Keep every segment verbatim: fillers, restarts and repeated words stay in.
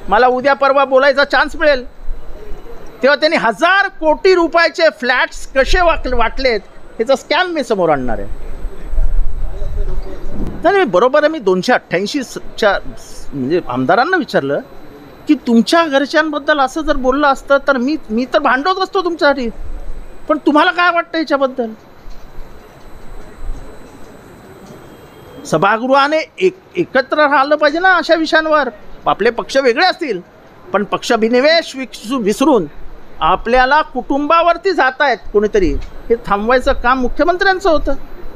मला उद्या परवा बोलायचा चान्स मिळेल तेव्हा त्यांनी हजार कोटी रुपयाचे फ्लॅट्स कसे वाटलेत ह्याचा स्कॅम मी समोर आणणार आहे. नाही बरोबर आहे. मी दोनशे अठ्ठ्याऐंशीच्या म्हणजे आमदारांना विचारलं की तुमच्या घरच्यांबद्दल असं जर बोललं असतं तर मी मी तर भांडवत असतो तुमच्यासाठी, पण तुम्हाला काय वाटतं याच्याबद्दल. सभागृहाने एक एकत्र राहिलं पाहिजे ना अशा विषयांवर. आपले पक्ष वेगळे असतील पण पक्षभिनिवेश विसू विसरून आपल्याला कुटुंबावरती जात आहेत कोणीतरी, हे थांबवायचं काम मुख्यमंत्र्यांचं होतं.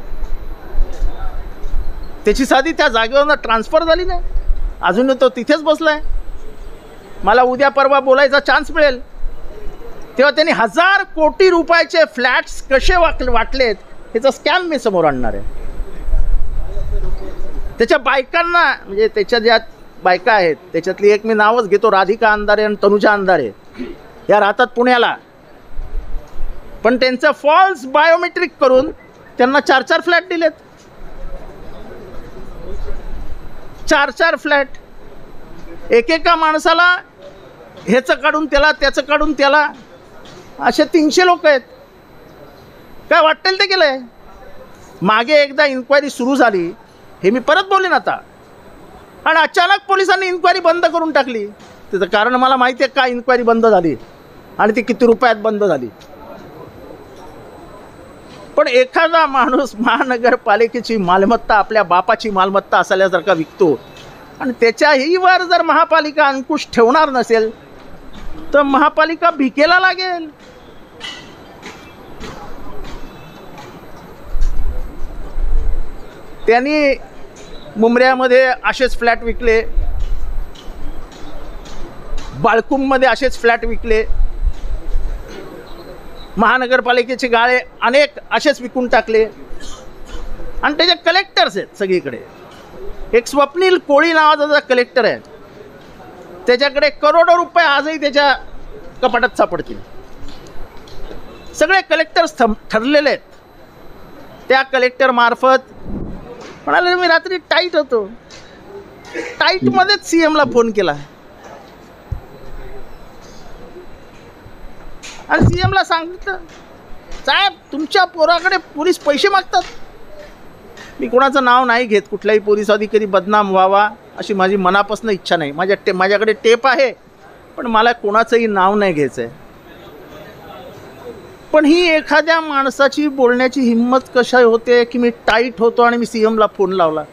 त्याची साधी त्या जागेवर ट्रान्सफर झाली नाही, अजून तो तिथेच बसलाय. मला उद्या परवा बोलायचा चान्स मिळेल तेव्हा त्यांनी हजार कोटी रुपयाचे फ्लॅट्स कसे वाटलेत ह्याचा स्कॅम मी समोर आणणार आहे. त्याच्या बायकांना म्हणजे त्याच्या ज्या बायका आहेत त्याच्यातली एक मी नावच घेतो, राधिका अंधारे आणि तनुजा अंधारे, या राहतात पुण्याला, पण त्यांचं फॉल्स बायोमेट्रिक करून त्यांना चार चार फ्लॅट दिलेत. चार चार फ्लॅट एकेका माणसाला, ह्याचं काढून त्याला त्याचं काढून त्याला, असे तीनशे लोक आहेत. काय वाटेल ते केलंय. मागे एकदा इन्क्वायरी सुरू झाली, हे मी परत बोलेन आता, आणि अचानक पोलिसांनी इन्क्वायरी बंद करून टाकली. त्याचं कारण मला माहिती आहे का इन्क्वायरी बंद झाली आणि ती किती रुपयात बंद झाली. पण एखादा माणूस महानगरपालिकेची मालमत्ता आपल्या बापाची मालमत्ता असल्यासारखा विकतो आणि त्याच्याहीवर जर महापालिका अंकुश ठेवणार नसेल तर महापालिका भिकेला लागेल. त्यांनी मुंबऱ्यामध्ये असेच फ्लॅट विकले, बाळकुंबमध्ये असेच फ्लॅट विकले, महानगरपालिकेचे गाळे अनेक असेच विकून टाकले, आणि त्याचे कलेक्टर्स आहेत सगळीकडे. एक स्वप्नील कोळी नावाचा जो कलेक्टर आहे त्याच्याकडे करोडो रुपये आजही त्याच्या कपाटात सापडतील. सगळे कलेक्टर्स ठरलेले आहेत. त्या कलेक्टर मार्फत म्हणाले मी रात्री टाईट होतो, टाईटमध्येच सी एमला फोन केला आणि सी एमला सांगितलं साहेब तुमच्या पोराकडे पोलीस पैसे मागतात. मी कोणाचं नाव नाही घेत, कुठलाही पोलीस अधिकारी बदनाम व्हावा अशी माझी मनापासून इच्छा नाही. माझ्या टे माझ्याकडे टेप आहे पण मला कोणाचंही नाव नाही घ्यायचं आहे. पण ही एखाद्या माणसाची बोलण्याची हिंमत कशा होते की मी टाईट होतो आणि मी सी एमला फोन लावला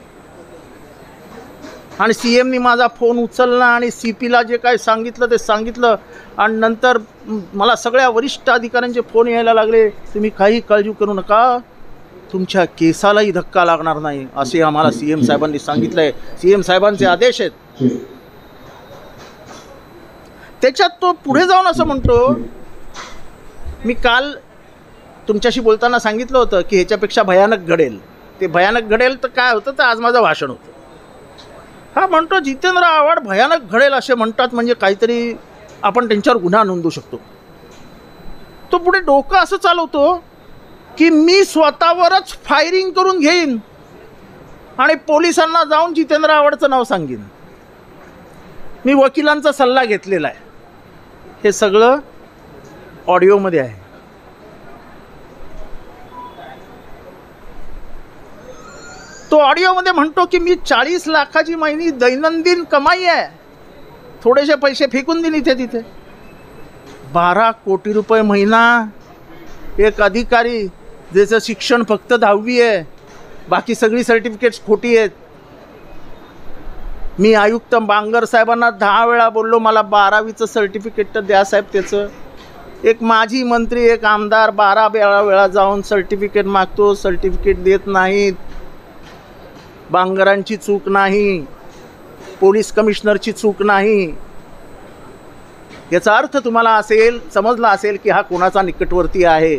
आणि सी एमनी माझा फोन उचलला आणि सी पीला जे काय सांगितलं ते सांगितलं, आणि नंतर मला सगळ्या वरिष्ठ अधिकाऱ्यांचे फोन यायला लागले, तुम्ही काही काळजी करू नका, तुमच्या केसालाही धक्का लागणार नाही असे आम्हाला सी एम साहेबांनी सांगितलं आहे. सी एम साहेबांचे आदेश आहेत. त्याच्यात तो पुढे जाऊन असं म्हणतो, मी काल तुमच्याशी बोलताना सांगितलं होतं की ह्याच्यापेक्षा भयानक घडेल. ते भयानक घडेल तर काय होतं तर आज माझं भाषण होतं. हा म्हणतो जितेंद्र आव्हाड भयानक घडेल असे म्हणतात म्हणजे काहीतरी आपण त्यांच्यावर गुन्हा नोंदवू शकतो. तो पुढे डोकं असं चालवतो की मी स्वतःवरच फायरिंग करून घेईन आणि पोलिसांना जाऊन जितेंद्र आव्हाडचं नाव सांगेन. मी वकिलांचा सल्ला घेतलेला आहे. हे सगळं ऑडिओमध्ये आहे. तो ऑडिओमध्ये म्हणतो की मी चाळीस लाखाची महिनी दैनंदिन कमाई आहे, थोडेसे पैसे फेकून देईन इथे तिथे. बारा कोटी रुपये महिना. एक अधिकारी ज्याचं शिक्षण फक्त दहावी आहे, बाकी सगळी सर्टिफिकेट्स खोटी आहेत. मी आयुक्त बांगर साहेबांना दहा वेळा बोललो मला बारावीचं सर्टिफिकेट तर द्या साहेब त्याचं. एक माजी मंत्री एक आमदार बारा वेळा वेळा जाऊन सर्टिफिकेट मागतो, सर्टिफिकेट देत नाहीत. बांगरांची चूक नाही, पोलीस कमिशनरची चूक नाही. याचा अर्थ तुम्हाला असेल समजला असेल की हा कोणाचा निकटवर्ती आहे.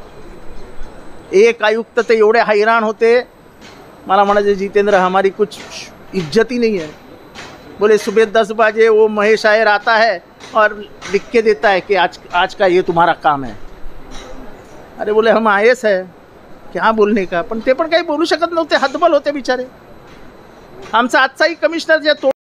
एक आयुक्त ते एवढे हैराण होते, मला म्हणायचे जितेंद्र हमारी कुछ इज्जत ही नहीं है. बोले सुबह दस बजे वो महेश आयर आता है और लिख के देता है कि आज आज का ये तुम्हारा काम है. अरे बोले हम आय एस है, क्या बोलने का. पण ते पण काही बोलू शकत नव्हते, हतबल होते बिचारे. आमचा आजचाही कमिशनर जे तो